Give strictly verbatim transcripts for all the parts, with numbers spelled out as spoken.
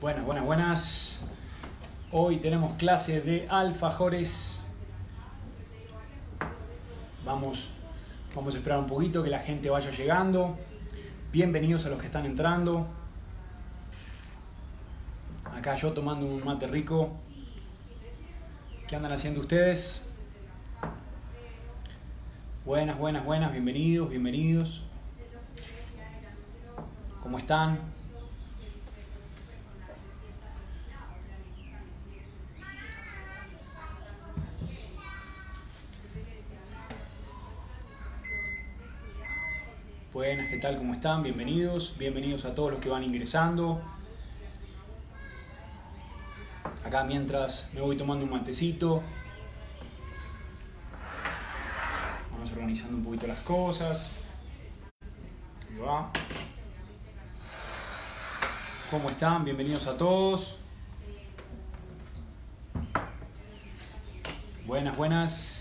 Buenas, buenas, buenas. Hoy tenemos clase de alfajores. Vamos, vamos a esperar un poquito que la gente vaya llegando. Bienvenidos a los que están entrando. Acá yo tomando un mate rico. ¿Qué andan haciendo ustedes? Buenas, buenas, buenas. Bienvenidos, bienvenidos. ¿Cómo están? Buenas, ¿qué tal? ¿Cómo están? Bienvenidos. Bienvenidos a todos los que van ingresando. Acá mientras me voy tomando un matecito. Vamos organizando un poquito las cosas. Ahí va. ¿Cómo están? Bienvenidos a todos. Buenas, buenas.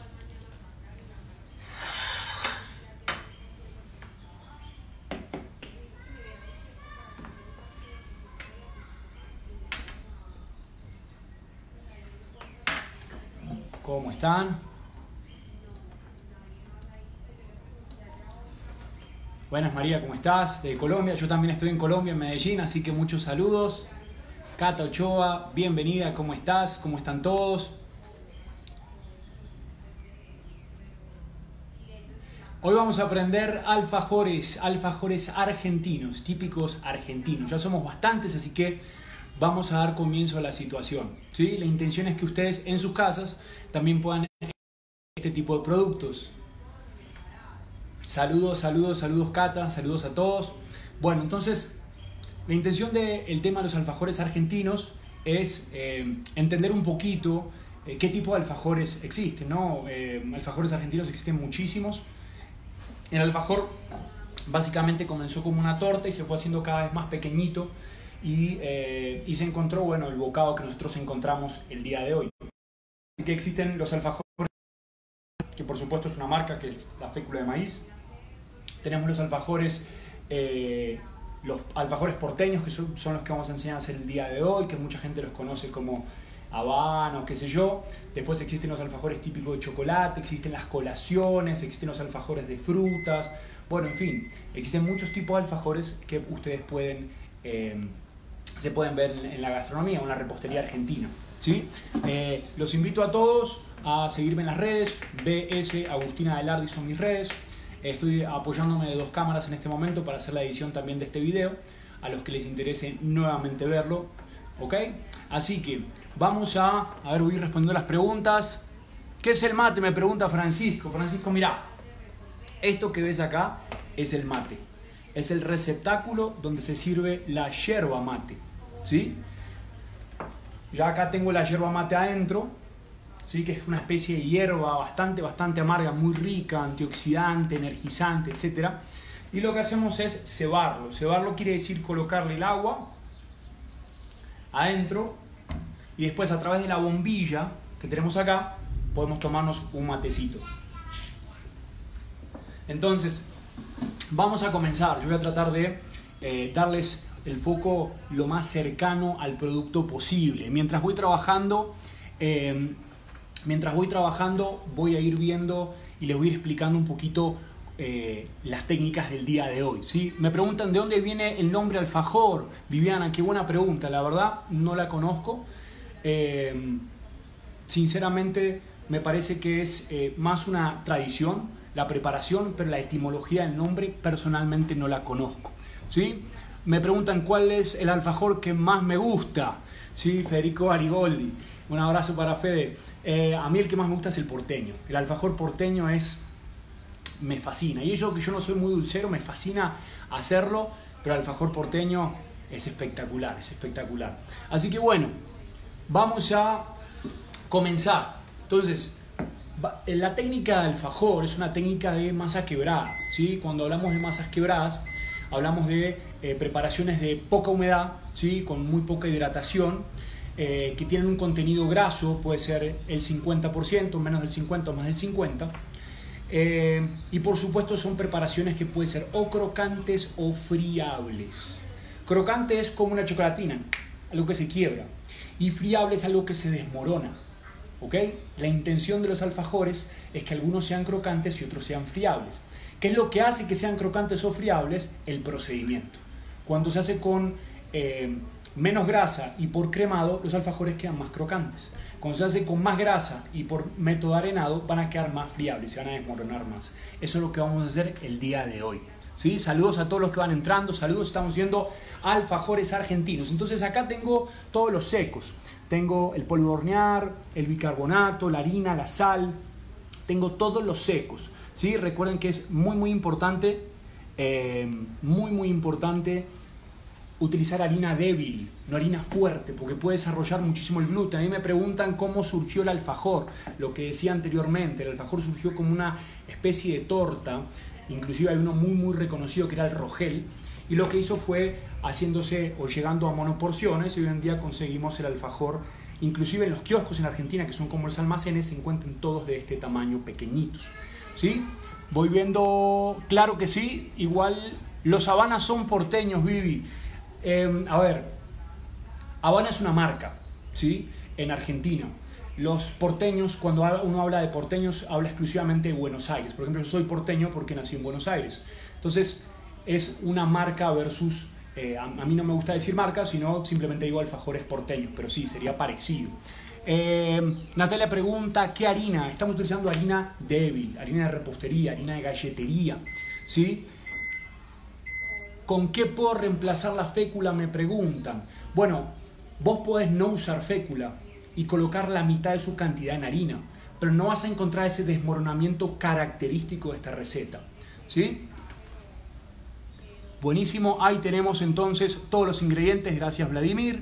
¿Cómo están? Buenas, María, ¿cómo estás? De Colombia, yo también estoy en Colombia, en Medellín, así que muchos saludos. Cata Ochoa, bienvenida, ¿cómo estás? ¿Cómo están todos? Hoy vamos a aprender alfajores, alfajores argentinos, típicos argentinos. Ya somos bastantes, así que vamos a dar comienzo a la situación, ¿sí? La intención es que ustedes en sus casas también puedan este tipo de productos. Saludos, saludos, saludos Cata, saludos a todos. Bueno, entonces la intención del tema de los alfajores argentinos es eh, entender un poquito eh, qué tipo de alfajores existen, ¿no? Eh, alfajores argentinos existen muchísimos. El alfajor básicamente comenzó como una torta y se fue haciendo cada vez más pequeñito y, eh, y se encontró, bueno, el bocado que nosotros encontramos el día de hoy. Así que existen los alfajores, que por supuesto es una marca, que es la fécula de maíz. Tenemos los alfajores, eh, los alfajores porteños, que son, son los que vamos a enseñar a hacer el día de hoy, que mucha gente los conoce como Habana o qué sé yo. Después existen los alfajores típicos de chocolate, existen las colaciones, existen los alfajores de frutas. Bueno, en fin, existen muchos tipos de alfajores que ustedes pueden, eh, se pueden ver en, en la gastronomía o en la repostería argentina, ¿sí? Eh, los invito a todos a seguirme en las redes. B S Agustina Velardi son mis redes. Estoy apoyándome de dos cámaras en este momento para hacer la edición también de este video, a los que les interese nuevamente verlo, ¿ok? Así que vamos a, a ver, voy a ir respondiendo las preguntas. ¿Qué es el mate? Me pregunta Francisco. Francisco, mirá, esto que ves acá es el mate. Es el receptáculo donde se sirve la yerba mate, ¿sí? Ya acá tengo la yerba mate adentro, ¿sí? Que es una especie de hierba bastante, bastante amarga, muy rica, antioxidante, energizante, etcétera. Y lo que hacemos es cebarlo. Cebarlo quiere decir colocarle el agua adentro y después a través de la bombilla que tenemos acá podemos tomarnos un matecito. Entonces vamos a comenzar. Yo voy a tratar de eh, darles el foco lo más cercano al producto posible. Mientras voy trabajando, eh, mientras voy trabajando voy a ir viendo y les voy a ir explicando un poquito eh, las técnicas del día de hoy, ¿sí? Me preguntan de dónde viene el nombre alfajor. Viviana, qué buena pregunta. La verdad no la conozco. Eh, sinceramente me parece que es eh, más una tradición, la preparación, pero la etimología del nombre personalmente no la conozco, ¿sí? Me preguntan cuál es el alfajor que más me gusta, ¿sí? Federico Arigoldi, un abrazo para Fede. Eh, a mí el que más me gusta es el porteño. El alfajor porteño es, me fascina, y eso que yo no soy muy dulcero, me fascina hacerlo, pero el alfajor porteño es espectacular, es espectacular. Así que bueno, vamos a comenzar. Entonces, la técnica de alfajor es una técnica de masa quebrada, ¿sí? Cuando hablamos de masas quebradas, hablamos de eh, preparaciones de poca humedad, ¿sí? Con muy poca hidratación, eh, que tienen un contenido graso, puede ser el cincuenta por ciento, menos del cincuenta por ciento o más del cincuenta por ciento. Eh, y por supuesto son preparaciones que pueden ser o crocantes o friables. Crocante es como una chocolatina, algo que se quiebra. Y friable es algo que se desmorona. ¿Ok? La intención de los alfajores es que algunos sean crocantes y otros sean friables. ¿Qué es lo que hace que sean crocantes o friables? El procedimiento. Cuando se hace con eh, menos grasa y por cremado, los alfajores quedan más crocantes. Cuando se hace con más grasa y por método arenado, van a quedar más friables, se van a desmoronar más. Eso es lo que vamos a hacer el día de hoy. ¿Sí? Saludos a todos los que van entrando, saludos, estamos viendo alfajores argentinos. Entonces acá tengo todos los secos. Tengo el polvo de hornear, el bicarbonato, la harina, la sal. Tengo todos los secos. ¿Sí? Recuerden que es muy muy importante, eh, muy muy importante utilizar harina débil, no harina fuerte, porque puede desarrollar muchísimo el gluten. A mí me preguntan cómo surgió el alfajor. Lo que decía anteriormente, el alfajor surgió como una especie de torta. Inclusive hay uno muy muy reconocido que era el Rogel, y lo que hizo fue haciéndose o llegando a monoporciones, y hoy en día conseguimos el alfajor, inclusive en los kioscos en Argentina, que son como los almacenes, se encuentran todos de este tamaño, pequeñitos. ¿Sí? Voy viendo, claro que sí, igual los Habana son porteños, Vivi. Eh, a ver, Habana es una marca, ¿sí? En Argentina. Los porteños, cuando uno habla de porteños, habla exclusivamente de Buenos Aires. Por ejemplo, yo soy porteño porque nací en Buenos Aires. Entonces, es una marca versus... Eh, a, a mí no me gusta decir marca, sino simplemente digo alfajores porteños, pero sí, sería parecido. Eh, Natalia pregunta, ¿qué harina? Estamos utilizando harina débil, harina de repostería, harina de galletería, ¿sí? ¿Con qué puedo reemplazar la fécula? Me preguntan. Bueno, vos podés no usar fécula y colocar la mitad de su cantidad en harina, pero no vas a encontrar ese desmoronamiento característico de esta receta, ¿sí? Buenísimo, ahí tenemos entonces todos los ingredientes, gracias Vladimir.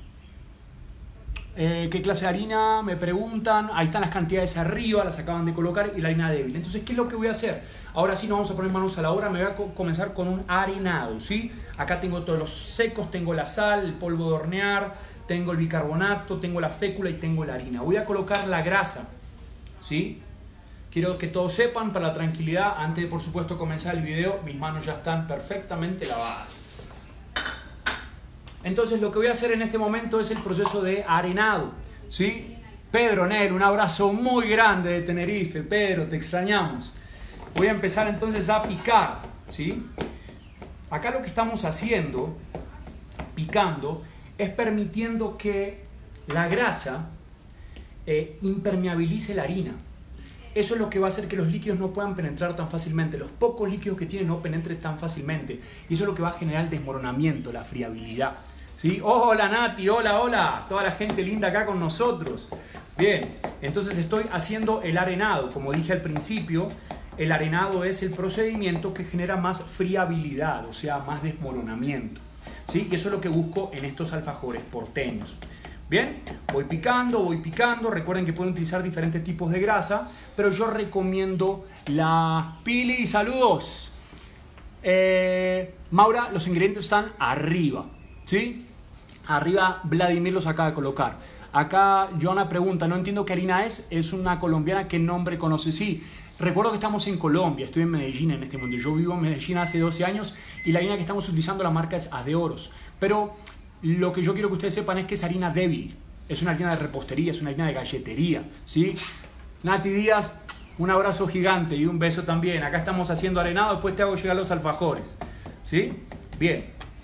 Eh, ¿Qué clase de harina? Me preguntan, ahí están las cantidades arriba, las acaban de colocar, y la harina débil. Entonces, ¿qué es lo que voy a hacer? Ahora sí nos vamos a poner manos a la obra, me voy a co comenzar con un arenado, ¿sí? Acá tengo todos los secos, tengo la sal, el polvo de hornear, tengo el bicarbonato, tengo la fécula y tengo la harina. Voy a colocar la grasa, ¿sí? Quiero que todos sepan, para la tranquilidad, antes de por supuesto comenzar el video, mis manos ya están perfectamente lavadas. Entonces lo que voy a hacer en este momento es el proceso de arenado, ¿sí? Pedro Nero, un abrazo muy grande de Tenerife. Pedro, te extrañamos. Voy a empezar entonces a picar, ¿sí? Acá lo que estamos haciendo, picando, es permitiendo que la grasa eh, impermeabilice la harina. Eso es lo que va a hacer que los líquidos no puedan penetrar tan fácilmente. Los pocos líquidos que tienen no penetren tan fácilmente. Y eso es lo que va a generar el desmoronamiento, la friabilidad, ¿sí? Hola Nati, hola, hola. Toda la gente linda acá con nosotros. Bien, entonces estoy haciendo el arenado. Como dije al principio, el arenado es el procedimiento que genera más friabilidad, o sea, más desmoronamiento, ¿sí? Y eso es lo que busco en estos alfajores porteños. Bien, voy picando, voy picando. Recuerden que pueden utilizar diferentes tipos de grasa, pero yo recomiendo la Pili. Saludos. Eh, Maura, los ingredientes están arriba, ¿sí? Arriba Vladimir los acaba de colocar. Acá Joana pregunta, no entiendo qué harina es. Es una colombiana, ¿qué nombre conoce? Sí, recuerdo que estamos en Colombia, estoy en Medellín en este momento. Yo vivo en Medellín hace doce años y la harina que estamos utilizando, la marca es Adeoros. Pero lo que yo quiero que ustedes sepan es que es harina débil, es una harina de repostería, es una harina de galletería, ¿sí? Nati Díaz, un abrazo gigante y un beso también. Acá estamos haciendo arenado, después te hago llegar los alfajores, ¿sí? Bien.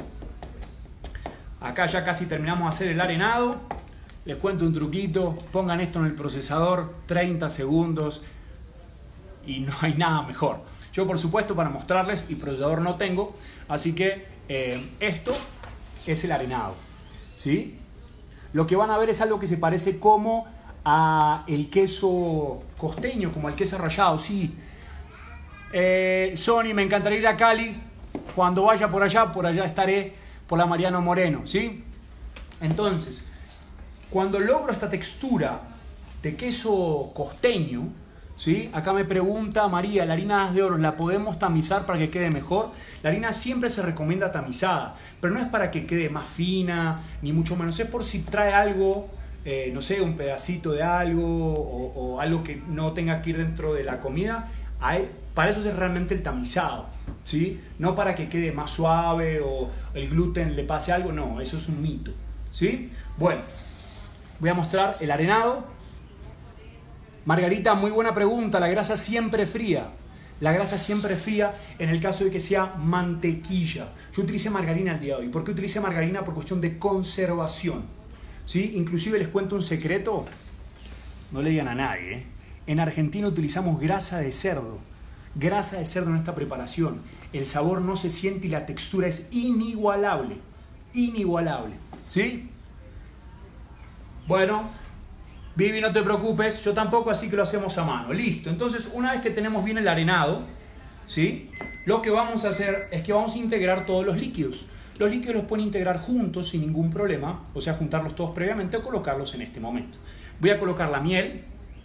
Acá ya casi terminamos de hacer el arenado. Les cuento un truquito, pongan esto en el procesador, treinta segundos y no hay nada mejor. Yo por supuesto para mostrarles, y procesador no tengo, así que eh, esto es el arenado, ¿sí? Lo que van a ver es algo que se parece como a el queso costeño, como el queso rallado, sí. Eh, Sony, me encantaría ir a Cali. Cuando vaya por allá, por allá estaré, por la Mariano Moreno, ¿sí? Entonces, cuando logro esta textura de queso costeño, ¿sí? Acá me pregunta María, ¿la harina de oro la podemos tamizar para que quede mejor? La harina siempre se recomienda tamizada, pero no es para que quede más fina, ni mucho menos. Es por si trae algo, eh, no sé, un pedacito de algo o, o algo que no tenga que ir dentro de la comida. Hay, para eso es realmente el tamizado, ¿sí? No para que quede más suave o el gluten le pase algo, no, eso es un mito, ¿sí? Bueno, voy a mostrar el arenado. Margarita, muy buena pregunta. La grasa siempre fría. La grasa siempre fría en el caso de que sea mantequilla. Yo utilicé margarina el día de hoy. ¿Por qué utilicé margarina? Por cuestión de conservación, ¿sí? Inclusive les cuento un secreto. No le digan a nadie, ¿eh? En Argentina utilizamos grasa de cerdo. Grasa de cerdo en esta preparación. El sabor no se siente y la textura es inigualable. Inigualable, ¿sí? Bueno, Vivi, no te preocupes, yo tampoco, así que lo hacemos a mano. Listo, entonces una vez que tenemos bien el arenado, ¿sí? Lo que vamos a hacer es que vamos a integrar todos los líquidos. Los líquidos los pueden integrar juntos sin ningún problema, o sea, juntarlos todos previamente o colocarlos en este momento. Voy a colocar la miel,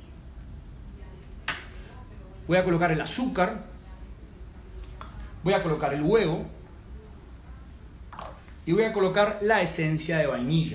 voy a colocar el azúcar, voy a colocar el huevo y voy a colocar la esencia de vainilla.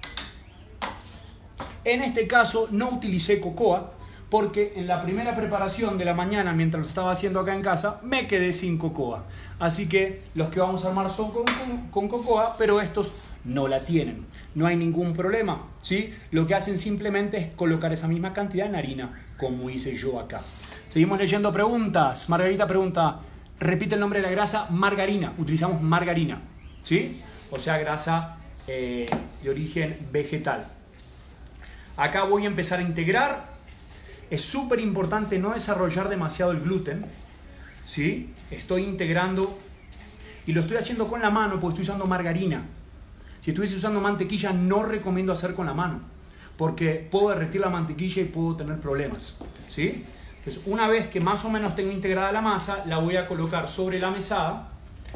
En este caso no utilicé cocoa porque en la primera preparación de la mañana, mientras lo estaba haciendo acá en casa, me quedé sin cocoa. Así que los que vamos a armar son con, con, con cocoa, pero estos no la tienen. No hay ningún problema, ¿sí? Lo que hacen simplemente es colocar esa misma cantidad en harina, como hice yo acá. Seguimos leyendo preguntas. Margarita pregunta, repite el nombre de la grasa, margarina. Utilizamos margarina, ¿sí? O sea, grasa eh, de origen vegetal. Acá voy a empezar a integrar. Es súper importante no desarrollar demasiado el gluten, ¿sí? Estoy integrando y lo estoy haciendo con la mano porque estoy usando margarina. Si estuviese usando mantequilla no recomiendo hacer con la mano porque puedo derretir la mantequilla y puedo tener problemas, ¿sí? Entonces una vez que más o menos tengo integrada la masa, la voy a colocar sobre la mesada.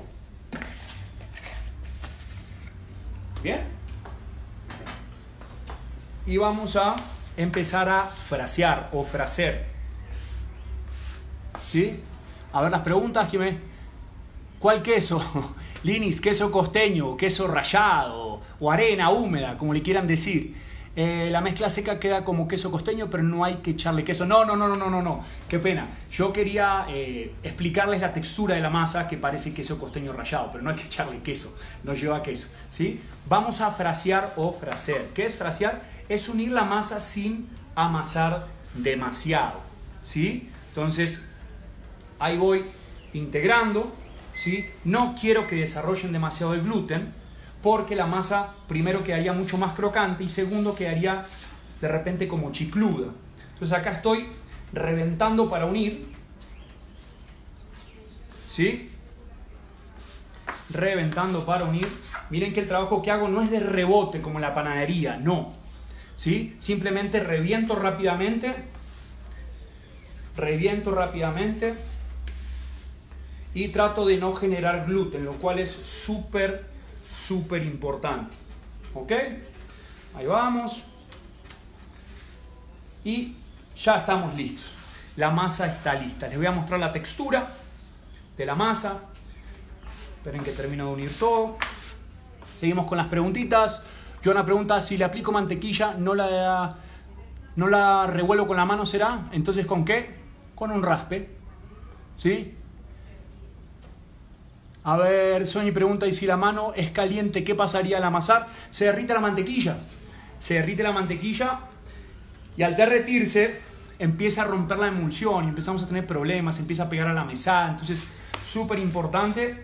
Bien. Y vamos a empezar a frasear o fraser, ¿sí? A ver las preguntas que me... ¿Cuál queso? Linis, queso costeño, queso rallado o arena húmeda, como le quieran decir. Eh, la mezcla seca queda como queso costeño, pero no hay que echarle queso. No, no, no, no, no, no, no. Qué pena. Yo quería eh, explicarles la textura de la masa que parece queso costeño rallado, pero no hay que echarle queso. No lleva queso, ¿sí? Vamos a frasear o fraser. ¿Qué es frasear? Es unir la masa sin amasar demasiado, ¿sí? Entonces, ahí voy integrando, ¿sí? No quiero que desarrollen demasiado el gluten, porque la masa, primero, quedaría mucho más crocante y segundo, quedaría de repente como chicluda. Entonces, acá estoy reventando para unir, ¿sí? Reventando para unir. Miren que el trabajo que hago no es de rebote como en la panadería, no. ¿Sí? Simplemente reviento rápidamente, reviento rápidamente y trato de no generar gluten, lo cual es súper, súper importante. ¿Ok? Ahí vamos. Y ya estamos listos. La masa está lista. Les voy a mostrar la textura de la masa. Esperen que termino de unir todo. Seguimos con las preguntitas. Joana pregunta, si le aplico mantequilla, ¿no la, no la revuelvo con la mano, será? Entonces, ¿con qué? Con un raspe, ¿sí? A ver, Soñi pregunta, ¿y si la mano es caliente, qué pasaría al amasar? Se derrite la mantequilla. Se derrite la mantequilla y al derretirse empieza a romper la emulsión y empezamos a tener problemas, empieza a pegar a la mesada. Entonces, súper importante,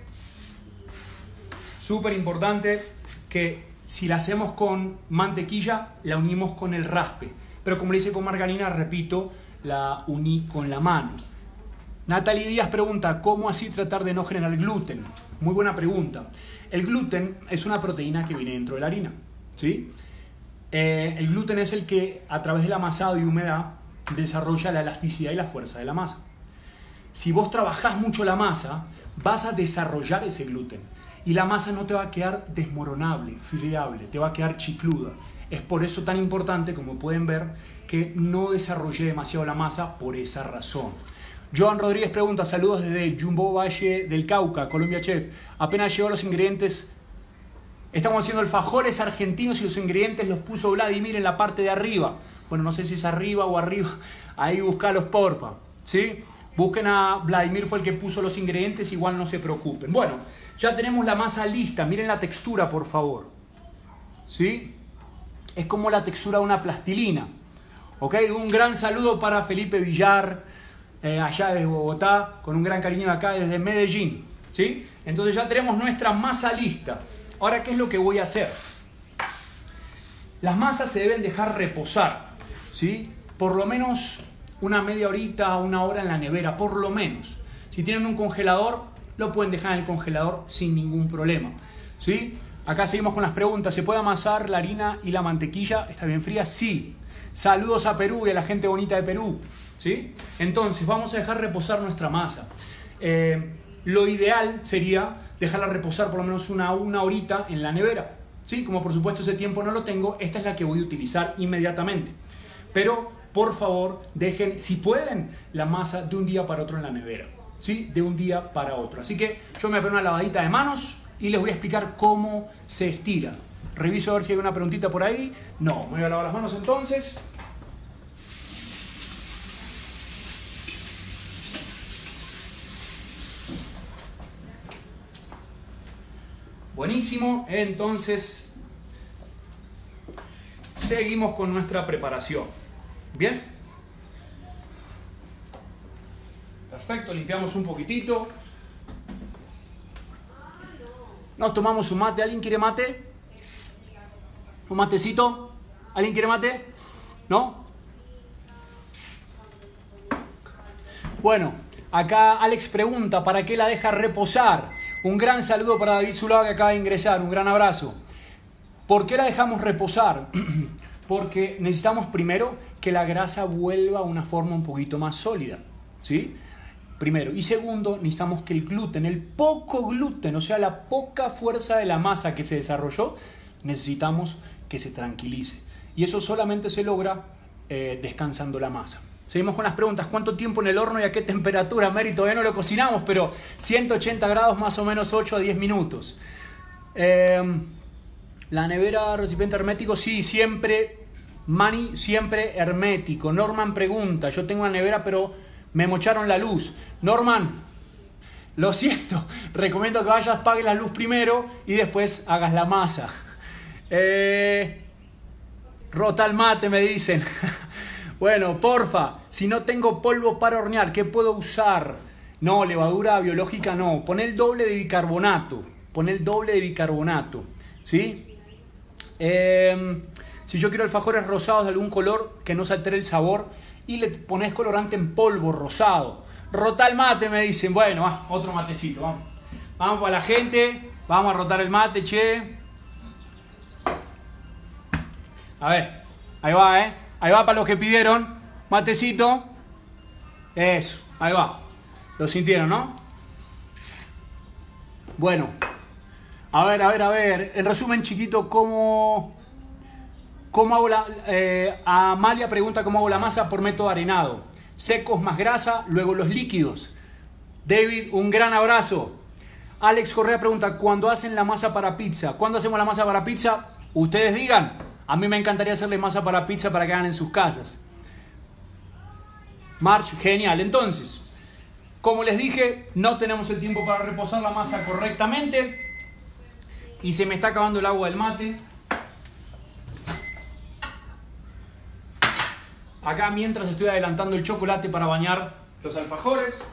súper importante que si la hacemos con mantequilla, la unimos con el raspe. Pero como le hice con margarina, repito, la uní con la mano. Natalie Díaz pregunta, ¿cómo así tratar de no generar gluten? Muy buena pregunta. El gluten es una proteína que viene dentro de la harina, ¿sí? Eh, el gluten es el que, a través del amasado y humedad, desarrolla la elasticidad y la fuerza de la masa. Si vos trabajás mucho la masa, vas a desarrollar ese gluten. Y la masa no te va a quedar desmoronable, fileable, te va a quedar chicluda. Es por eso tan importante, como pueden ver, que no desarrolle demasiado la masa por esa razón. Joan Rodríguez pregunta, saludos desde Jumbo Valle del Cauca, Colombia Chef. Apenas llegó los ingredientes, estamos haciendo alfajores argentinos y los ingredientes los puso Vladimir en la parte de arriba. Bueno, no sé si es arriba o arriba, ahí buscalos porfa, ¿sí? Busquen a Vladimir, fue el que puso los ingredientes, igual no se preocupen. Bueno, ya tenemos la masa lista, miren la textura por favor. ¿sí? Es como la textura de una plastilina. ¿Ok? Un gran saludo para Felipe Villar, eh, allá desde Bogotá, con un gran cariño de acá desde Medellín, ¿sí? Entonces ya tenemos nuestra masa lista. Ahora, ¿qué es lo que voy a hacer? Las masas se deben dejar reposar, ¿sí? Por lo menos una media horita, una hora en la nevera, por lo menos. Si tienen un congelador, lo pueden dejar en el congelador sin ningún problema, ¿sí? Acá seguimos con las preguntas. ¿Se puede amasar la harina y la mantequilla? ¿Está bien fría? Sí. Saludos a Perú y a la gente bonita de Perú, ¿sí? Entonces vamos a dejar reposar nuestra masa. Eh, lo ideal sería dejarla reposar por lo menos una, una horita en la nevera, ¿sí? Como por supuesto ese tiempo no lo tengo, esta es la que voy a utilizar inmediatamente. Pero por favor dejen, si pueden, la masa de un día para otro en la nevera, ¿sí? De un día para otro. Así que yo me voy a poner una lavadita de manos y les voy a explicar cómo se estira. Reviso a ver si hay una preguntita por ahí. No, me voy a lavar las manos entonces. Buenísimo, entonces seguimos con nuestra preparación. Bien. Perfecto, limpiamos un poquitito. Nos tomamos un mate. ¿Alguien quiere mate? ¿Un matecito? ¿Alguien quiere mate? ¿No? Bueno, acá Alex pregunta, ¿para qué la deja reposar? Un gran saludo para David Zulaga, que acaba de ingresar. Un gran abrazo. ¿Por qué la dejamos reposar? Porque necesitamos primero que la grasa vuelva a una forma un poquito más sólida, ¿sí? Primero. Y segundo, necesitamos que el gluten, el poco gluten, o sea, la poca fuerza de la masa que se desarrolló, necesitamos que se tranquilice. Y eso solamente se logra eh, descansando la masa. Seguimos con las preguntas. ¿Cuánto tiempo en el horno y a qué temperatura? Mary, todavía no lo cocinamos, pero ciento ochenta grados, más o menos ocho a diez minutos. Eh, la nevera, recipiente hermético, sí, siempre, Mani, siempre hermético. Norman pregunta, yo tengo una nevera, pero me mocharon la luz. Norman, lo siento, recomiendo que vayas, pagues la luz primero y después hagas la masa. Eh, rota el mate, me dicen. Bueno, porfa, si no tengo polvo para hornear, ¿qué puedo usar? No, levadura biológica no. Pon el doble de bicarbonato. Pon el doble de bicarbonato. ¿Sí? Eh, si yo quiero alfajores rosados de algún color que no se altere el sabor y le pones colorante en polvo rosado. Rota el mate, me dicen. Bueno, ah, otro matecito, vamos. Vamos para la gente. Vamos a rotar el mate, che. A ver, ahí va, ¿eh? Ahí va para los que pidieron. Matecito. Eso, ahí va. Lo sintieron, ¿no? Bueno. A ver, a ver, a ver. En resumen, chiquito, ¿cómo, cómo hago la... Eh, Amalia pregunta cómo hago la masa por método arenado. Secos más grasa, luego los líquidos. David, un gran abrazo. Alex Correa pregunta, ¿cuándo hacen la masa para pizza? ¿Cuándo hacemos la masa para pizza? Ustedes digan. A mí me encantaría hacerle masa para pizza para que hagan en sus casas. March, genial. Entonces, como les dije, no tenemos el tiempo para reposar la masa correctamente. Y se me está acabando el agua del mate. Acá mientras estoy adelantando el chocolate para bañar los alfajores.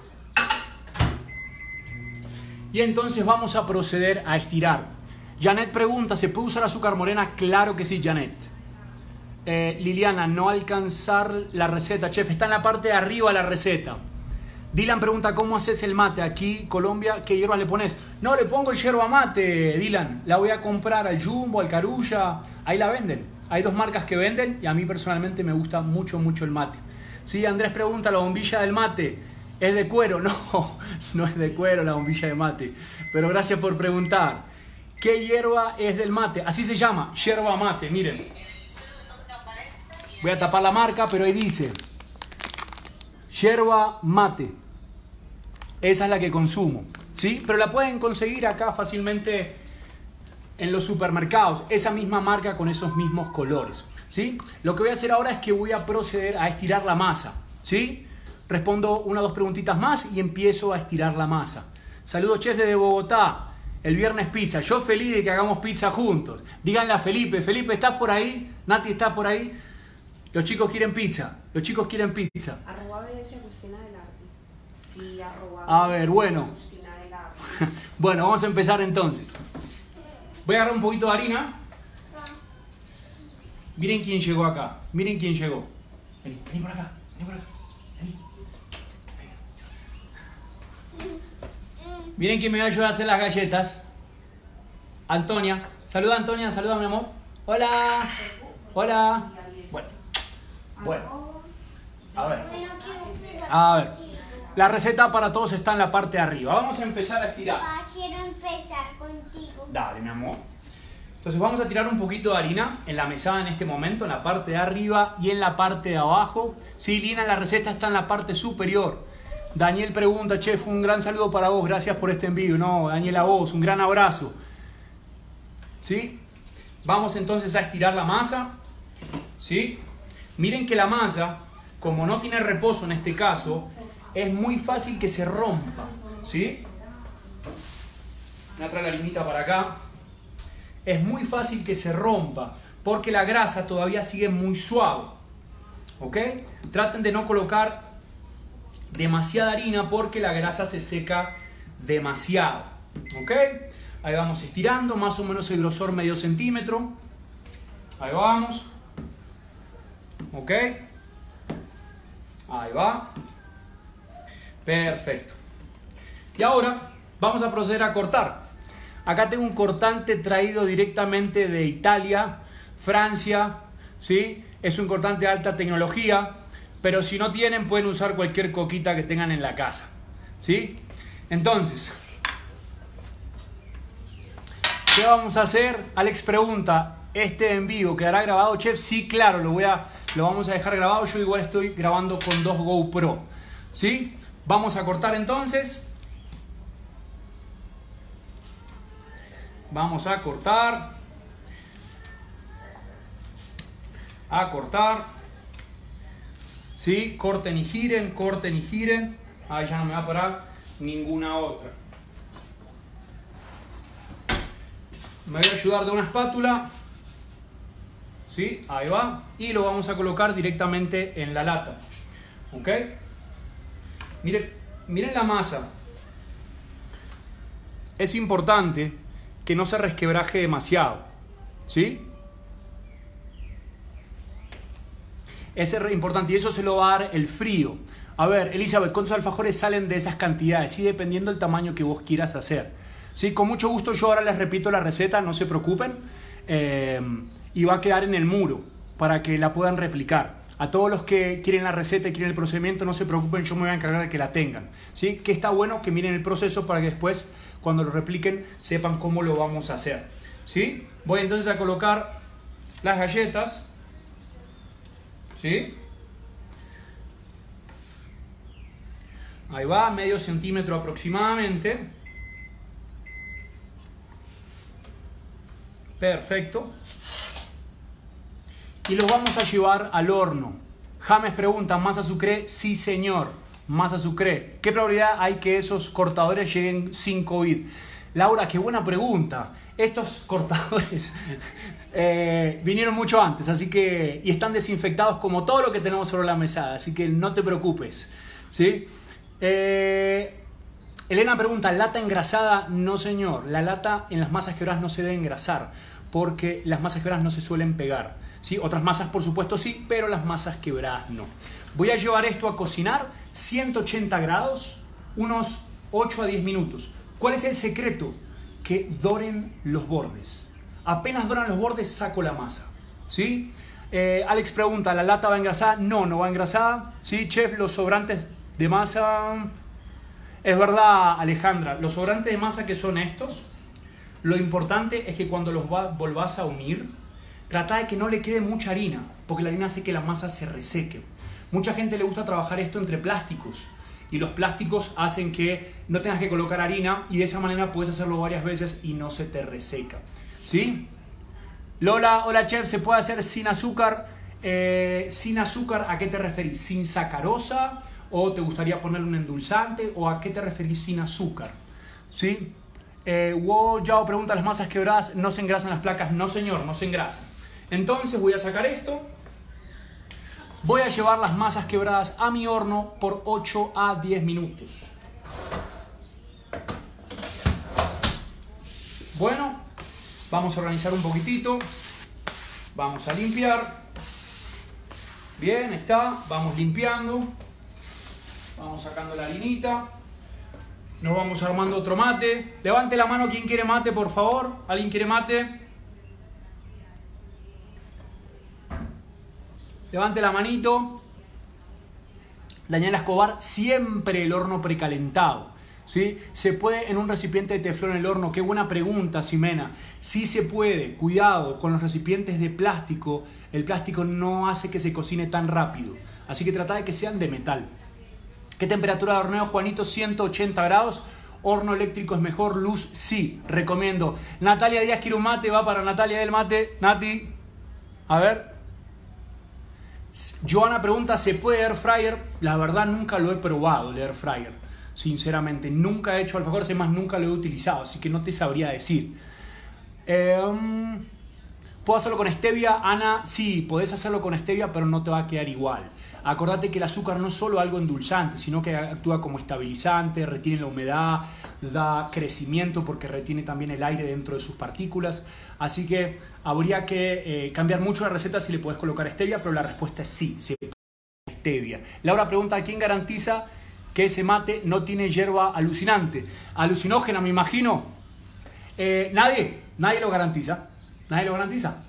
Y entonces vamos a proceder a estirar. Janet pregunta, ¿se puede usar azúcar morena? Claro que sí, Janet. Eh, Liliana, no alcanzar la receta, chef. Está en la parte de arriba la receta. Dylan pregunta, ¿cómo haces el mate? Aquí, Colombia, ¿qué hierbas le pones? No, le pongo el yerba mate, Dylan. La voy a comprar al Jumbo, al Carulla. Ahí la venden. Hay dos marcas que venden y a mí personalmente me gusta mucho, mucho el mate. Sí, Andrés pregunta, ¿la bombilla del mate es de cuero? No, no es de cuero la bombilla de mate. Pero gracias por preguntar. ¿Qué hierba es del mate? Así se llama, yerba mate, miren. Voy a tapar la marca, pero ahí dice yerba mate. Esa es la que consumo, ¿sí? Pero la pueden conseguir acá fácilmente en los supermercados. Esa misma marca con esos mismos colores, ¿sí? Lo que voy a hacer ahora es que voy a proceder a estirar la masa, ¿sí? Respondo una o dos preguntitas más y empiezo a estirar la masa. Saludos, chef, desde Bogotá. El viernes pizza. Yo feliz de que hagamos pizza juntos. Díganle a Felipe. Felipe, ¿estás por ahí? Nati, ¿estás por ahí? Los chicos quieren pizza. Los chicos quieren pizza. Arroba obedece a Agustina del Arte. Sí, arroba A ver, bueno. Agustina del Arte. Bueno, vamos a empezar entonces. Voy a agarrar un poquito de harina. Miren quién llegó acá. Miren quién llegó. Vení, vení por acá. Vení por acá. Vení. Miren quién me va a ayudar a hacer las galletas. Antonia. Saluda, Antonia. Saluda, mi amor. Hola. Hola. Bueno. Bueno. A ver. A ver. La receta para todos está en la parte de arriba. Vamos a empezar a estirar. Papá, quiero empezar contigo. Dale, mi amor. Entonces vamos a tirar un poquito de harina en la mesada en este momento, en la parte de arriba y en la parte de abajo. Sí, Lina, la receta está en la parte superior. Daniel pregunta, chef, un gran saludo para vos, gracias por este envío. No, Daniel, a vos, un gran abrazo. ¿Sí? Vamos entonces a estirar la masa. ¿Sí? Miren que la masa, como no tiene reposo en este caso, es muy fácil que se rompa. ¿Sí? Voy a traer la harinita para acá. Es muy fácil que se rompa porque la grasa todavía sigue muy suave. ¿Ok? Traten de no colocar demasiada harina porque la grasa se seca demasiado. ¿Ok? Ahí vamos estirando, más o menos el grosor medio centímetro. Ahí vamos. ¿Ok? Ahí va. Perfecto. Y ahora vamos a proceder a cortar. Acá tengo un cortante traído directamente de Italia, Francia, ¿sí? Es un cortante de alta tecnología, pero si no tienen pueden usar cualquier coquita que tengan en la casa, ¿sí? Entonces, ¿qué vamos a hacer? Alex pregunta, ¿este envío quedará grabado, chef? Sí, claro, lo, voy a, lo vamos a dejar grabado. Yo igual estoy grabando con dos GoPro, ¿sí? Vamos a cortar entonces. Vamos a cortar. A cortar. ¿Sí? Corten y giren, corten y giren. Ahí ya no me va a parar ninguna otra. Me voy a ayudar de una espátula. ¿Sí? Ahí va. Y lo vamos a colocar directamente en la lata. ¿Ok? Miren, miren la masa. Es importante que no se resquebraje demasiado, ¿sí? Ese es importante y eso se lo va a dar el frío. A ver, Elizabeth, ¿cuántos alfajores salen de esas cantidades? Sí, dependiendo del tamaño que vos quieras hacer. Sí, con mucho gusto yo ahora les repito la receta, no se preocupen. Eh, y va a quedar en el muro para que la puedan replicar. A todos los que quieren la receta y quieren el procedimiento, no se preocupen, yo me voy a encargar de que la tengan. ¿Sí? Que está bueno que miren el proceso para que después, cuando lo repliquen, sepan cómo lo vamos a hacer. ¿Sí? Voy entonces a colocar las galletas. ¿Sí? Ahí va, medio centímetro aproximadamente. Perfecto. Y los vamos a llevar al horno. James pregunta, ¿masa sucré? Sí, señor, masa sucré. ¿Qué probabilidad hay que esos cortadores lleguen sin COVID? Laura, qué buena pregunta. Estos cortadores eh, vinieron mucho antes, así que y están desinfectados como todo lo que tenemos sobre la mesada, así que no te preocupes, ¿sí? Eh, Elena pregunta, ¿lata engrasada? No, señor. La lata en las masas quebradas no se debe engrasar porque las masas quebradas no se suelen pegar, ¿sí? Otras masas, por supuesto, sí, pero las masas quebradas no. Voy a llevar esto a cocinar ciento ochenta grados, unos ocho a diez minutos. ¿Cuál es el secreto? Que doren los bordes. Apenas doran los bordes, saco la masa, ¿sí? Eh, Alex pregunta, ¿la lata va engrasada? No, no va engrasada, ¿sí? Chef, los sobrantes de masa... Es verdad, Alejandra, los sobrantes de masa que son estos, lo importante es que cuando los va, volvás a unir, trata de que no le quede mucha harina, porque la harina hace que la masa se reseque. Mucha gente le gusta trabajar esto entre plásticos, y los plásticos hacen que no tengas que colocar harina, y de esa manera puedes hacerlo varias veces y no se te reseca, ¿sí? Lola, hola chef, ¿se puede hacer sin azúcar? Eh, sin azúcar, ¿a qué te referís? ¿Sin sacarosa? ¿O te gustaría ponerle un endulzante? ¿O a qué te referís sin azúcar? ¿Sí? Eh, Wo Yao pregunta, ¿las masas quebradas no se engrasan las placas? No señor, no se engrasan. Entonces voy a sacar esto. Voy a llevar las masas quebradas a mi horno por ocho a diez minutos. Bueno, vamos a organizar un poquitito. Vamos a limpiar. Bien, está. Vamos limpiando. Vamos sacando la harinita. Nos vamos armando otro mate. Levante la mano quien quiere mate, por favor. ¿Alguien quiere mate? Levante la manito. Daniela Escobar, siempre el horno precalentado. ¿Sí? ¿Se puede en un recipiente de teflón el horno? Qué buena pregunta, Ximena. Sí se puede. Cuidado con los recipientes de plástico. El plástico no hace que se cocine tan rápido. Así que trata de que sean de metal. ¿Qué temperatura de horneo, Juanito? ciento ochenta grados. Horno eléctrico es mejor. Luz, sí. Recomiendo. Natalia Díaz quiere un mate. Va para Natalia del mate. Nati. A ver. Joana pregunta, ¿se puede air fryer? La verdad nunca lo he probado, el air fryer. Sinceramente, nunca he hecho alfajores, además nunca lo he utilizado, así que no te sabría decir. Eh, ¿Puedo hacerlo con stevia? Ana, sí, podés hacerlo con stevia, pero no te va a quedar igual. Acordate que el azúcar no es solo algo endulzante, sino que actúa como estabilizante, retiene la humedad, da crecimiento porque retiene también el aire dentro de sus partículas. Así que habría que eh, cambiar mucho la receta si le podés colocar stevia, pero la respuesta es sí, se puede colocar stevia. Laura pregunta, ¿quién garantiza que ese mate no tiene hierba alucinante? Alucinógena, me imagino. Eh, nadie, nadie lo garantiza. Nadie lo garantiza.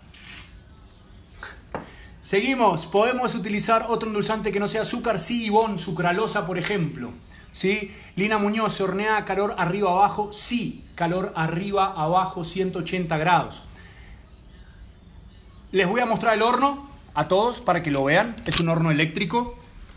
Seguimos. ¿Podemos utilizar otro endulzante que no sea azúcar? Sí, Ivonne, sucralosa, por ejemplo. ¿Sí? Lina Muñoz, ¿se hornea a calor arriba abajo? Sí, calor arriba abajo, ciento ochenta grados. Les voy a mostrar el horno a todos para que lo vean. Es un horno eléctrico.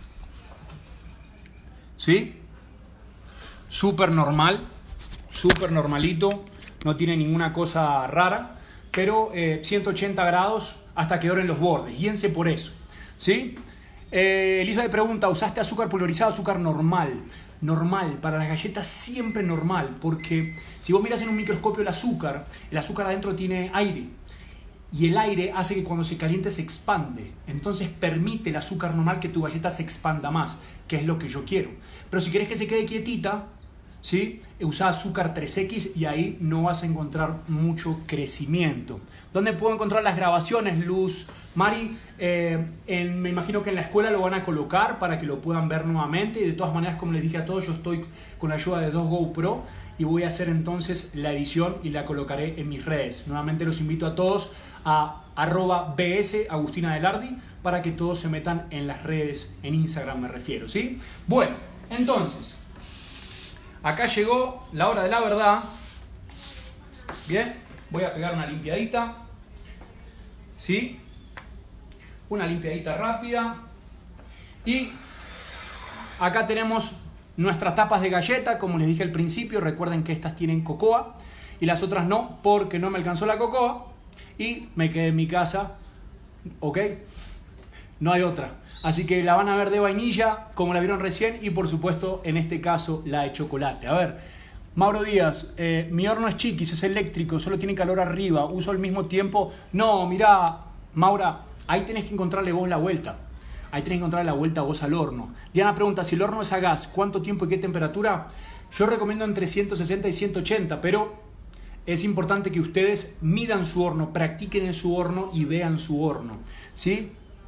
¿Sí? Súper normal, súper normalito, no tiene ninguna cosa rara, pero eh, ciento ochenta grados hasta que doren los bordes, guíense por eso, ¿sí? Eh, Elisa le pregunta, ¿usaste azúcar pulverizado, azúcar normal? Normal, para las galletas siempre normal, porque si vos mirás en un microscopio el azúcar, el azúcar adentro tiene aire, y el aire hace que cuando se caliente se expande, entonces permite el azúcar normal que tu galleta se expanda más, que es lo que yo quiero. Pero si querés que se quede quietita, ¿sí? Usa azúcar tres equis y ahí no vas a encontrar mucho crecimiento. ¿Dónde puedo encontrar las grabaciones, Luz? Mari, eh, en, me imagino que en la escuela lo van a colocar para que lo puedan ver nuevamente. Y de todas maneras, como les dije a todos, yo estoy con la ayuda de dos GoPro y voy a hacer entonces la edición y la colocaré en mis redes. Nuevamente los invito a todos a arroba bs Agustina Delardi para que todos se metan en las redes, en Instagram me refiero, ¿sí? Bueno, entonces, acá llegó la hora de la verdad. Bien, voy a pegar una limpiadita, ¿sí? Una limpiadita rápida. Y acá tenemos nuestras tapas de galleta, como les dije al principio. Recuerden que estas tienen cocoa y las otras no, porque no me alcanzó la cocoa y me quedé en mi casa, ¿ok? No hay otra. Así que la van a ver de vainilla, como la vieron recién, y por supuesto, en este caso, la de chocolate. A ver, Mauro Díaz, eh, mi horno es chiquis, es eléctrico, solo tiene calor arriba, uso al mismo tiempo. No, mirá, Maura, ahí tenés que encontrarle vos la vuelta. Ahí tenés que encontrarle la vuelta vos al horno. Diana pregunta, si el horno es a gas, ¿cuánto tiempo y qué temperatura? Yo recomiendo entre ciento sesenta y ciento ochenta, pero es importante que ustedes midan su horno, practiquen en su horno y vean su horno, ¿sí?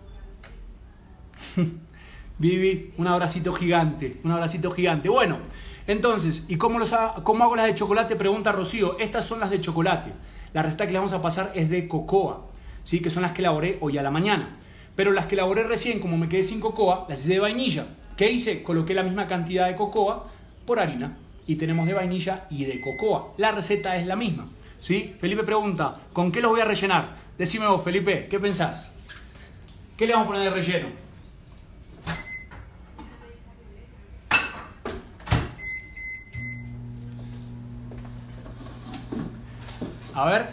Vivi, un abracito gigante, un abracito gigante. Bueno, entonces, ¿y cómo, los ha, cómo hago las de chocolate? Pregunta Rocío. Estas son las de chocolate. La receta que les vamos a pasar es de cocoa, ¿sí? Que son las que elaboré hoy a la mañana. Pero las que elaboré recién, como me quedé sin cocoa, las hice de vainilla. ¿Qué hice? Coloqué la misma cantidad de cocoa por harina. Y tenemos de vainilla y de cocoa. La receta es la misma, ¿sí? Felipe pregunta, ¿con qué los voy a rellenar? Decime vos, Felipe, ¿qué pensás? ¿Qué le vamos a poner de relleno? A ver.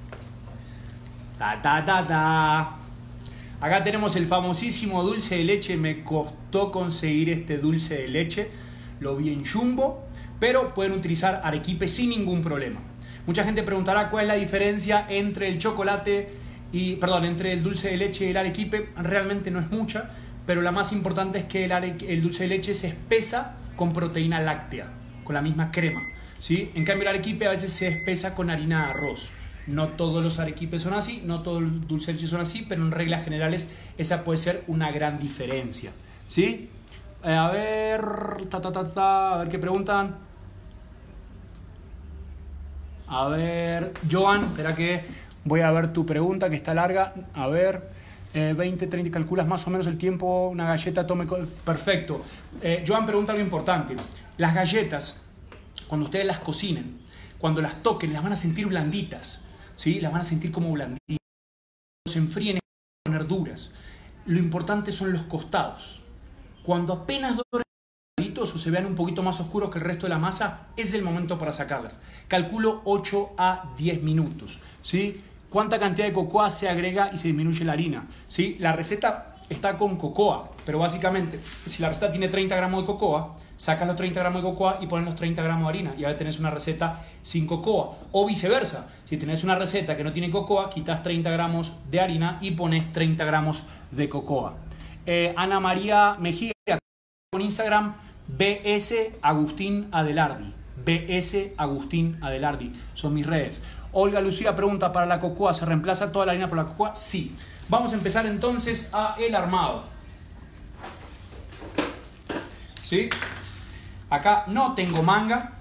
Ta, ta, ta, ta. Acá tenemos el famosísimo dulce de leche. Me costó conseguir este dulce de leche. Lo vi en Jumbo. pero pueden utilizar arequipe sin ningún problema. Mucha gente preguntará cuál es la diferencia entre el chocolate y, perdón, entre el dulce de leche y el arequipe. Realmente no es mucha, pero la más importante es que el, arequ- el dulce de leche se espesa con proteína láctea, con la misma crema, ¿sí? En cambio el arequipe a veces se espesa con harina de arroz. No todos los arequipes son así, no todos los dulces de leche son así, pero en reglas generales esa puede ser una gran diferencia, ¿sí? Eh, a ver, ta, ta, ta, ta, a ver qué preguntan. A ver, Joan, espera que voy a ver tu pregunta que está larga. A ver, eh, veinte, treinta, calculas más o menos el tiempo, una galleta tome... Perfecto. Eh, Joan pregunta algo importante. Las galletas, cuando ustedes las cocinen, cuando las toquen, las van a sentir blanditas, ¿sí? Las van a sentir como blanditas. Se enfríen, poner duras. Lo importante son los costados. Cuando apenas doren o se vean un poquito más oscuros que el resto de la masa, es el momento para sacarlas. Calculo ocho a diez minutos, ¿sí? ¿Cuánta cantidad de cocoa se agrega y se disminuye la harina? ¿Sí? La receta está con cocoa, pero básicamente, si la receta tiene treinta gramos de cocoa, sacas los treinta gramos de cocoa y pones los treinta gramos de harina, y ahora tenés una receta sin cocoa. O viceversa, si tenés una receta que no tiene cocoa, quitas treinta gramos de harina y pones treinta gramos de cocoa. Eh, Ana María Mejía, con Instagram, B S Agustín Adelardi. B S Agustín Adelardi son mis redes. Olga Lucía pregunta, ¿para la cocoa se reemplaza toda la harina por la cocoa? Sí. Vamos a empezar entonces a el armado. ¿Sí? Acá no tengo manga,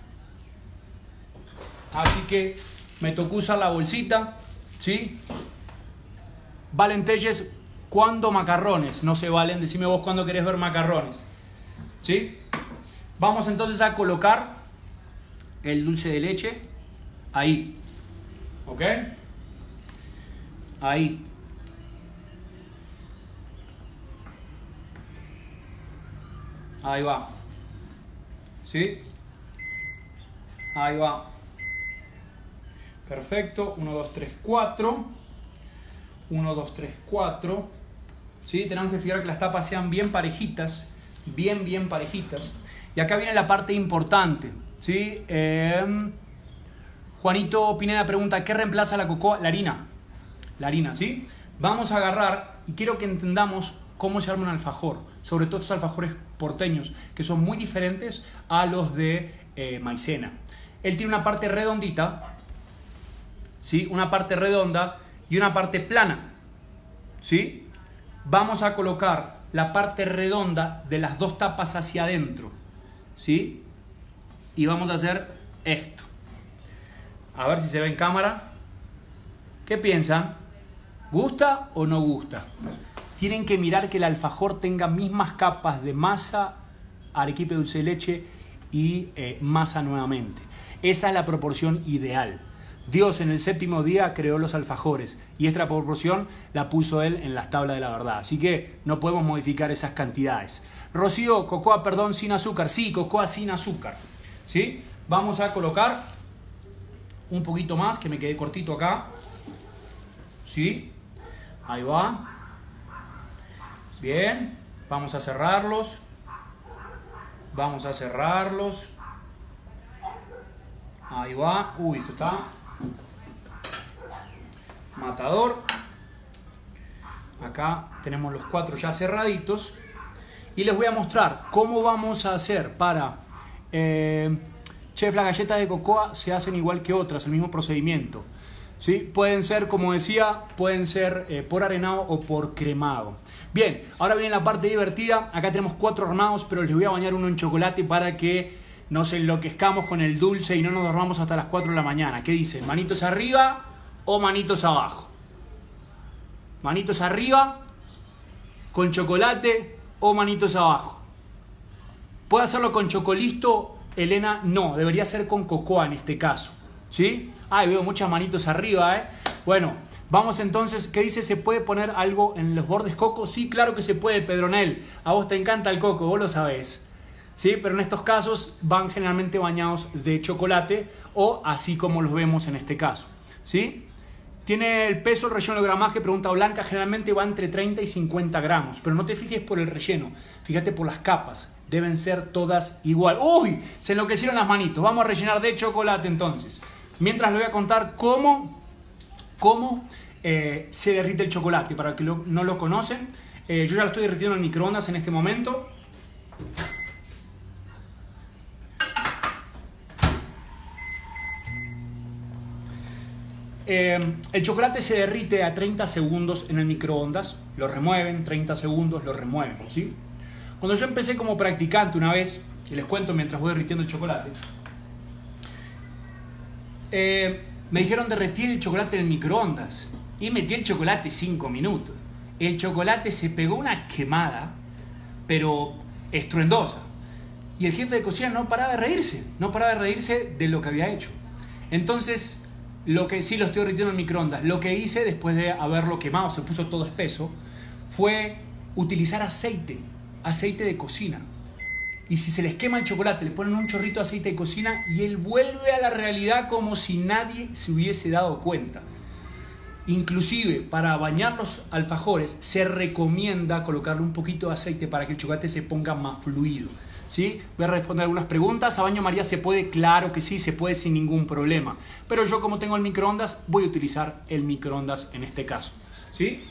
así que me tocó usar la bolsita. ¿Sí? Valen Telles, ¿cuándo macarrones? No se valen, decime vos cuándo querés ver macarrones. ¿Sí? Vamos entonces a colocar el dulce de leche ahí. ¿Ok? Ahí. Ahí va. ¿Sí? Ahí va. Perfecto. uno, dos, tres, cuatro. uno, dos, tres, cuatro. ¿Sí? Tenemos que fijar que las tapas sean bien parejitas. Bien, bien parejitas. Y acá viene la parte importante. ¿Sí? Eh, Juanito Pineda pregunta, ¿qué reemplaza la cocoa? La harina. La harina, ¿sí? Vamos a agarrar y quiero que entendamos cómo se arma un alfajor. Sobre todo estos alfajores porteños, que son muy diferentes a los de eh, maicena. Él tiene una parte redondita, ¿sí? Una parte redonda y una parte plana, ¿sí? Vamos a colocar la parte redonda de las dos tapas hacia adentro, ¿sí? Y vamos a hacer esto. A ver si se ve en cámara. ¿Qué piensan? ¿Gusta o no gusta? Tienen que mirar que el alfajor tenga mismas capas de masa, arequipe dulce de leche y eh, masa nuevamente. Esa es la proporción ideal. Dios en el séptimo día creó los alfajores y esta proporción la puso Él en las tablas de la verdad. Así que no podemos modificar esas cantidades. Rocío, cocoa, perdón, sin azúcar. Sí, cocoa sin azúcar. ¿Sí? Vamos a colocar un poquito más, que me quedé cortito acá. ¿Sí? Ahí va. Bien. Vamos a cerrarlos. Vamos a cerrarlos. Ahí va. Uy, esto está matador. Acá tenemos los cuatro ya cerraditos. Y les voy a mostrar cómo vamos a hacer para... Eh, chef, las galletas de cocoa se hacen igual que otras, el mismo procedimiento. ¿Sí? Pueden ser, como decía, pueden ser eh, por arenado o por cremado. Bien, ahora viene la parte divertida. Acá tenemos cuatro armados, pero les voy a bañar uno en chocolate para que nos enloquezcamos con el dulce y no nos dormamos hasta las cuatro de la mañana. ¿Qué dicen? ¿Manitos arriba o manitos abajo? ¿Manitos arriba con chocolate o manitos abajo? ¿Puedo hacerlo con chocolisto, Elena? No, debería ser con cocoa en este caso. ¿Sí? Ay, veo muchas manitos arriba, ¿eh? Bueno, vamos entonces. ¿Qué dice? ¿Se puede poner algo en los bordes coco? Sí, claro que se puede, Pedronel. A vos te encanta el coco, vos lo sabés. ¿Sí? Pero en estos casos van generalmente bañados de chocolate o así como los vemos en este caso. ¿Sí? Tiene el peso, el relleno, el gramaje, pregunta Blanca, generalmente va entre treinta y cincuenta gramos. Pero no te fijes por el relleno, fíjate por las capas. deben ser todas igual. ¡Uy! Se enloquecieron las manitos. Vamos a rellenar de chocolate entonces. Mientras le voy a contar cómo, cómo eh, se derrite el chocolate. Para que lo, no lo conocen, eh, yo ya lo estoy derritiendo en el microondas en este momento. Eh, el chocolate se derrite a treinta segundos en el microondas, lo remueven, treinta segundos, lo remueven, ¿sí? Cuando yo empecé como practicante una vez, y les cuento mientras voy derritiendo el chocolate, eh, me dijeron derretir el chocolate en el microondas, y metí el chocolate cinco minutos. El chocolate se pegó una quemada, pero estruendosa, y el jefe de cocina no paraba de reírse, no paraba de reírse de lo que había hecho. Entonces, lo que sí lo estoy derritiendo en el microondas. Lo que hice después de haberlo quemado, se puso todo espeso, fue utilizar aceite, aceite de cocina. Y si se les quema el chocolate, le ponen un chorrito de aceite de cocina y él vuelve a la realidad como si nadie se hubiese dado cuenta. Inclusive para bañar los alfajores se recomienda colocarle un poquito de aceite para que el chocolate se ponga más fluido. ¿Sí? Voy a responder algunas preguntas. ¿A baño María se puede? Claro que sí, se puede sin ningún problema. Pero yo, como tengo el microondas, voy a utilizar el microondas en este caso. ¿Sí?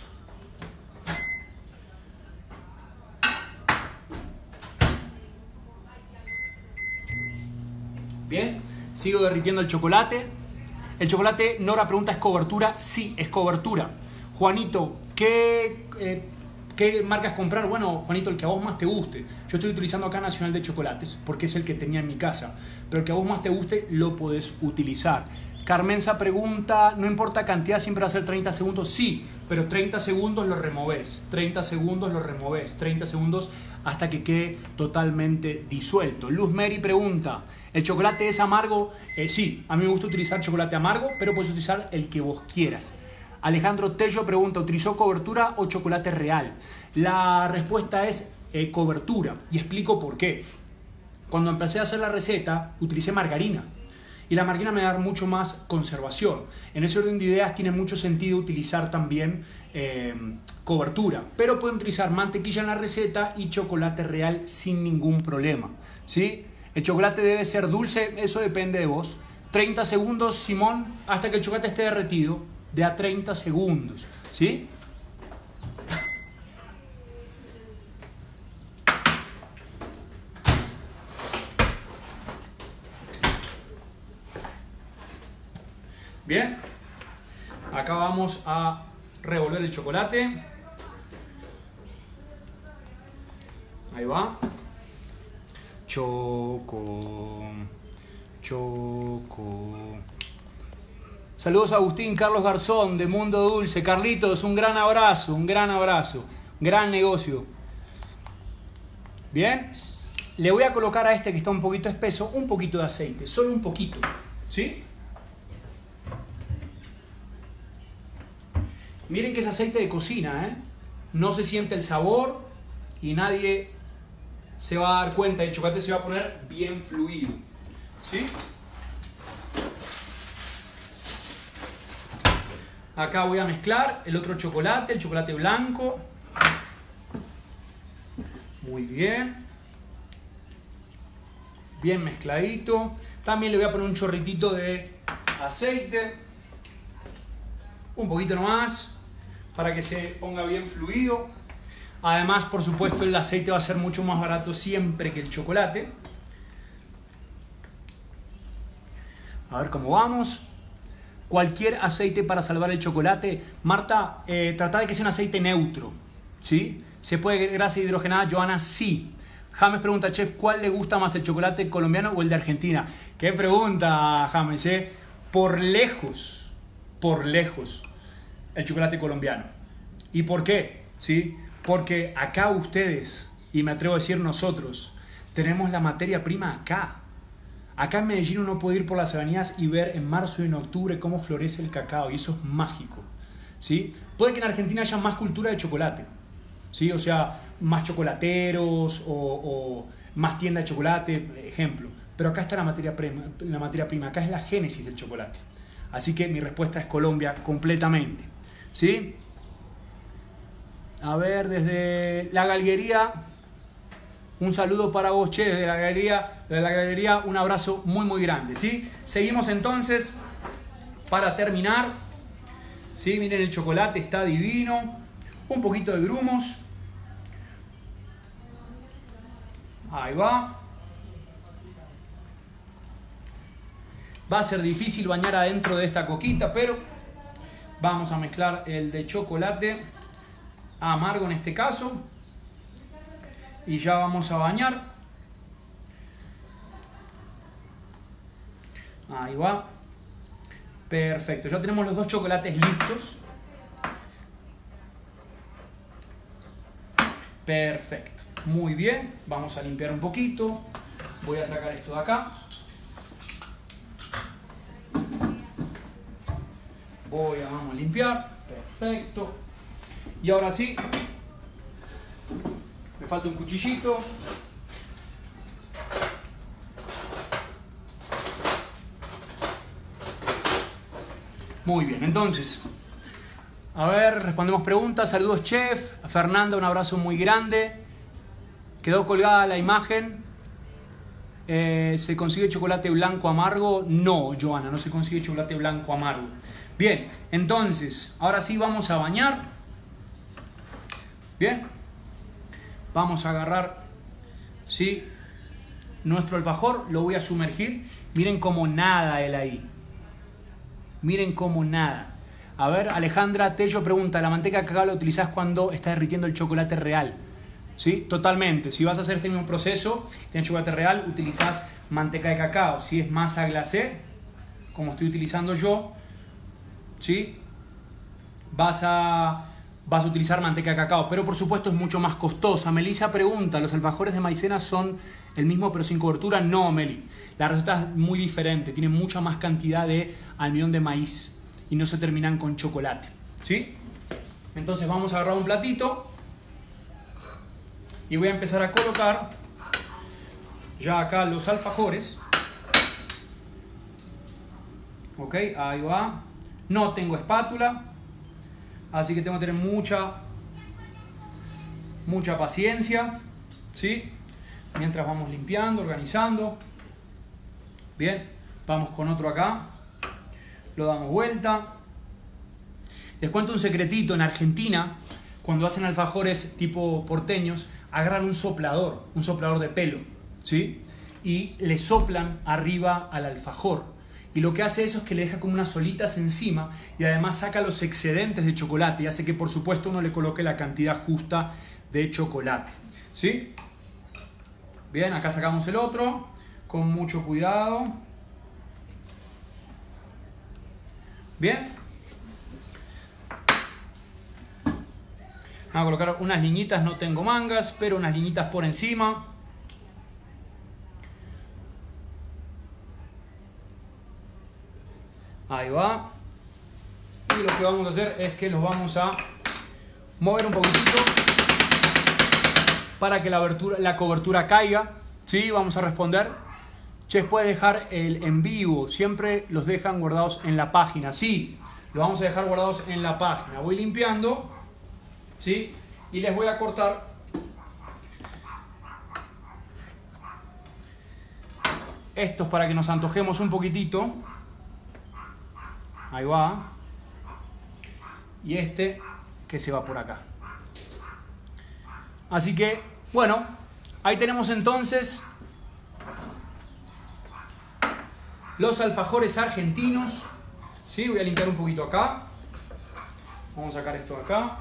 Bien, sigo derritiendo el chocolate. El chocolate, Nora pregunta, ¿es cobertura? Sí, es cobertura. Juanito, ¿qué... Eh, ¿Qué marcas comprar? Bueno, Juanito, el que a vos más te guste. Yo estoy utilizando acá Nacional de Chocolates porque es el que tenía en mi casa. Pero el que a vos más te guste lo podés utilizar. Carmenza pregunta, ¿no importa cantidad, siempre va a ser treinta segundos? Sí, pero treinta segundos lo removés. treinta segundos lo removés. treinta segundos hasta que quede totalmente disuelto. Luz Mary pregunta, ¿el chocolate es amargo? Eh, sí, a mí me gusta utilizar chocolate amargo, pero puedes utilizar el que vos quieras. Alejandro Tello pregunta, ¿utilizó cobertura o chocolate real? La respuesta es eh, cobertura, y explico por qué. Cuando empecé a hacer la receta, utilicé margarina, y la margarina me da mucho más conservación. En ese orden de ideas tiene mucho sentido utilizar también eh, cobertura, pero pueden utilizar mantequilla en la receta y chocolate real sin ningún problema, ¿sí? El chocolate debe ser dulce, eso depende de vos. treinta segundos, Simón, hasta que el chocolate esté derretido. De a treinta segundos, ¿sí? Bien, acá vamos a revolver el chocolate. Ahí va. Choco, choco. Saludos a Agustín Carlos Garzón de Mundo Dulce. Carlitos, un gran abrazo, un gran abrazo. Gran negocio. Bien. Le voy a colocar a este que está un poquito espeso, un poquito de aceite. Solo un poquito. ¿Sí? Miren que es aceite de cocina, ¿eh? No se siente el sabor y nadie se va a dar cuenta. El chocolate se va a poner bien fluido. ¿Sí? Acá voy a mezclar el otro chocolate, el chocolate blanco. Muy bien. Bien mezcladito. También le voy a poner un chorritito de aceite. Un poquito nomás, para que se ponga bien fluido. Además, por supuesto, el aceite va a ser mucho más barato siempre que el chocolate. A ver cómo vamos. Cualquier aceite para salvar el chocolate. Marta, eh, trata de que sea un aceite neutro, ¿sí? ¿Se puede grasa hidrogenada? Joana, sí. James pregunta, chef, ¿cuál le gusta más, el chocolate colombiano o el de Argentina? ¿Qué pregunta, James? Eh? Por lejos, por lejos, el chocolate colombiano. ¿Y por qué? ¿Sí? Porque acá ustedes, y me atrevo a decir nosotros, tenemos la materia prima acá. Acá en Medellín uno puede ir por las avenidas y ver en marzo y en octubre cómo florece el cacao, y eso es mágico, ¿sí? Puede que en Argentina haya más cultura de chocolate, ¿sí? O sea, más chocolateros o, o más tiendas de chocolate, ejemplo. Pero acá está la materia prima, la materia prima, acá es la génesis del chocolate. Así que mi respuesta es Colombia completamente, ¿sí? A ver, desde la galguería Un saludo para vos, che, desde la galería, desde la galería, un abrazo muy muy grande, ¿sí? Seguimos entonces para terminar, ¿sí? Miren, el chocolate está divino, un poquito de grumos, ahí va. Va a ser difícil bañar adentro de esta coquita, pero vamos a mezclar el de chocolate amargo en este caso. Y ya vamos a bañar. Ahí va. Perfecto. Ya tenemos los dos chocolates listos. Perfecto. Muy bien. Vamos a limpiar un poquito. Voy a sacar esto de acá. Voy a, vamos a limpiar. Perfecto. Y ahora sí. Me falta un cuchillito. Muy bien, entonces, a ver, respondemos preguntas. Saludos, chef. A Fernanda, un abrazo muy grande. Quedó colgada la imagen. Eh, ¿Se consigue chocolate blanco amargo? No, Joana, no se consigue chocolate blanco amargo. Bien, entonces, ahora sí vamos a bañar. Bien. Vamos a agarrar, ¿sí?, nuestro alfajor, lo voy a sumergir. Miren cómo nada él ahí. Miren cómo nada. A ver, Alejandra Tello pregunta, ¿la manteca de cacao la utilizás cuando estás derritiendo el chocolate real? ¿Sí? Totalmente. Si vas a hacer este mismo proceso en chocolate real, utilizás manteca de cacao. Si es masa glacé, como estoy utilizando yo, ¿sí?, vas a... vas a utilizar manteca de cacao, pero por supuesto es mucho más costosa. Melissa pregunta, ¿los alfajores de maicena son el mismo pero sin cobertura? No, Meli, la receta es muy diferente, tiene mucha más cantidad de almidón de maíz y no se terminan con chocolate, ¿sí? Entonces vamos a agarrar un platito y voy a empezar a colocar ya acá los alfajores. Ok, ahí va. No tengo espátula, así que tengo que tener mucha, mucha paciencia, ¿sí? Mientras vamos limpiando, organizando. Bien, vamos con otro acá. Lo damos vuelta. Les cuento un secretito. En Argentina, cuando hacen alfajores tipo porteños, agarran un soplador, un soplador de pelo, ¿sí? Y le soplan arriba al alfajor. Y lo que hace eso es que le deja como unas solitas encima y además saca los excedentes de chocolate y hace que por supuesto uno le coloque la cantidad justa de chocolate, ¿sí? Bien, acá sacamos el otro con mucho cuidado. Bien. Vamos a colocar unas liñitas, no tengo mangas, pero unas liñitas por encima. Ahí va. Y lo que vamos a hacer es que los vamos a mover un poquitito para que la, abertura, la cobertura caiga. ¿Sí? Vamos a responder. Che, puedes dejar el en vivo. Siempre los dejan guardados en la página. Sí, los vamos a dejar guardados en la página. Voy limpiando. ¿Sí? Y les voy a cortar estos para que nos antojemos un poquitito. Ahí va. Y este que se va por acá. Así que, bueno, ahí tenemos entonces los alfajores argentinos. Sí, voy a limpiar un poquito acá. Vamos a sacar esto de acá.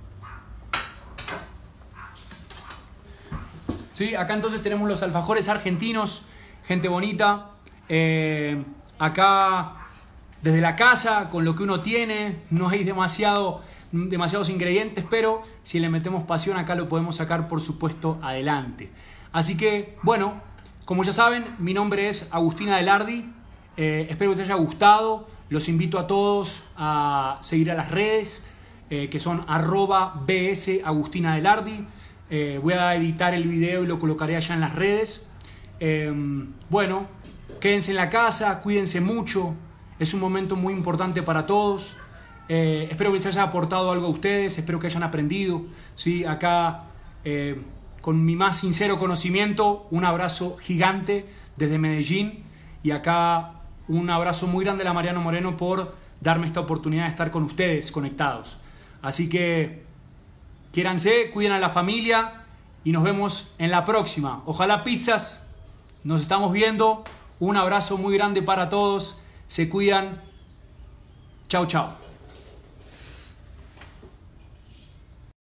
Sí, acá entonces tenemos los alfajores argentinos. Gente bonita. Eh, acá... Desde la casa, con lo que uno tiene, no hay demasiado, demasiados ingredientes, pero si le metemos pasión acá lo podemos sacar, por supuesto, adelante. Así que, bueno, como ya saben, mi nombre es Agustina Delardi. Eh, espero que les haya gustado. Los invito a todos a seguir a las redes, eh, que son arroba bs Agustina Delardi. Eh, voy a editar el video y lo colocaré allá en las redes. Eh, bueno, quédense en la casa, cuídense mucho. Es un momento muy importante para todos. Eh, espero que les haya aportado algo a ustedes. Espero que hayan aprendido. ¿Sí? Acá eh, con mi más sincero conocimiento, un abrazo gigante desde Medellín, y acá un abrazo muy grande a Mariano Moreno por darme esta oportunidad de estar con ustedes conectados. Así que quiéranse, cuiden a la familia y nos vemos en la próxima. Ojalá pizzas, nos estamos viendo. Un abrazo muy grande para todos, se cuidan. Chao, chao.